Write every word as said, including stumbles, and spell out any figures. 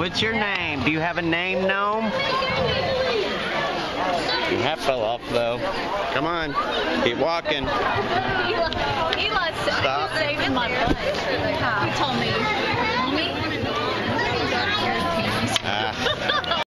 What's your name? Do you have a name, Gnome? That fell off, though. Come on. Keep walking. Eli, Stop. saving my butt. He told me, Mommy,